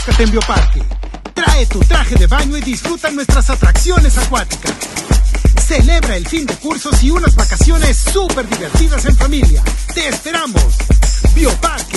Refrescate en Bioparque. Trae tu traje de baño y disfruta nuestras atracciones acuáticas. Celebra el fin de cursos y unas vacaciones súper divertidas en familia. ¡Te esperamos! Bioparque.